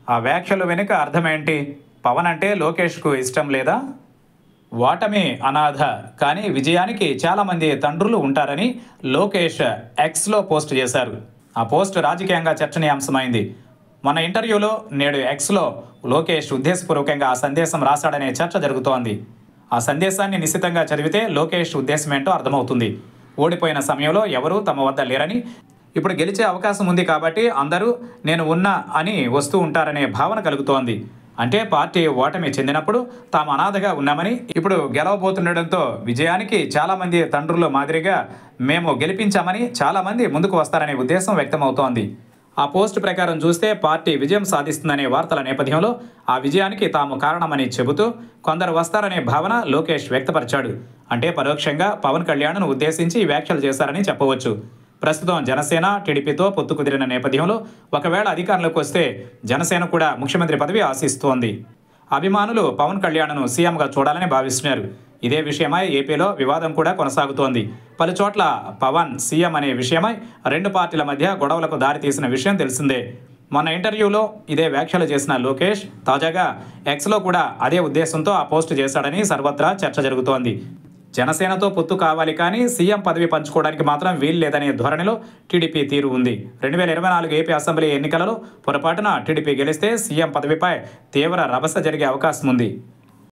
ఆ వ్యాఖ్యలు వెనుక అర్థమేంటి? పవన్ అంటే లోకేష్కు ఇష్టం లేదా? ఓటమి అనాథ, కానీ విజయానికి చాలామంది తండ్రులు ఉంటారని లోకేష్ ఎక్స్లో పోస్ట్ చేశారు. ఆ పోస్ట్ రాజకీయంగా చర్చనీయాంశమైంది. మన ఇంటర్వ్యూలో నేడు ఎక్స్లో లోకేష్ ఉద్దేశపూర్వకంగా ఆ సందేశం రాశాడనే చర్చ జరుగుతోంది. ఆ సందేశాన్ని నిశితంగా చదివితే లోకేష్ ఉద్దేశం ఏంటో అర్థమవుతుంది. ఓడిపోయిన సమయంలో ఎవరూ తమ వద్ద లేరని, ఇప్పుడు గెలిచే అవకాశం ఉంది కాబట్టి అందరూ నేను ఉన్నా అని వస్తూ ఉంటారనే భావన కలుగుతోంది. అంటే పార్టీ ఓటమి చెందినప్పుడు తాము అనాథగా ఉన్నామని, ఇప్పుడు గెలవబోతుండటంతో విజయానికి చాలామంది తండ్రుల మాదిరిగా మేము గెలిపించామని చాలామంది ముందుకు వస్తారనే ఉద్దేశం వ్యక్తమవుతోంది. ఆ పోస్ట్ ప్రకారం చూస్తే పార్టీ విజయం సాధిస్తుందనే వార్తల నేపథ్యంలో ఆ విజయానికి తాము కారణమని చెబుతూ కొందరు వస్తారనే భావన లోకేష్ వ్యక్తపరిచాడు. అంటే పరోక్షంగా పవన్ కళ్యాణ్ను ఉద్దేశించి ఈ వ్యాఖ్యలు చేశారని చెప్పవచ్చు. ప్రస్తుతం జనసేన టీడీపీతో పొత్తు కుదిరిన నేపథ్యంలో ఒకవేళ అధికారంలోకి వస్తే జనసేన కూడా ముఖ్యమంత్రి పదవి ఆశిస్తోంది. అభిమానులు పవన్ కళ్యాణ్ను సీఎంగా చూడాలని భావిస్తున్నారు. ఇదే విషయమై ఏపీలో వివాదం కూడా కొనసాగుతోంది. పలుచోట్ల పవన్ సీఎం అనే విషయమై రెండు పార్టీల మధ్య గొడవలకు దారితీసిన విషయం తెలిసిందే. మొన్న ఇంటర్వ్యూలో ఇదే వ్యాఖ్యలు చేసిన లోకేష్ తాజాగా ఎక్స్లో కూడా అదే ఉద్దేశంతో ఆ పోస్టు చేశాడని సర్వత్రా చర్చ జరుగుతోంది. జనసేనతో పొత్తు కావాలి కానీ సీఎం పదవి పంచుకోవడానికి మాత్రం వీలు లేదనే ధోరణిలో టీడీపీ తీరు ఉంది. 2024 ఏపీ అసెంబ్లీ ఎన్నికలలో పొరపాటున టీడీపీ గెలిస్తే సీఎం పదవిపై తీవ్ర రభస జరిగే అవకాశం ఉంది.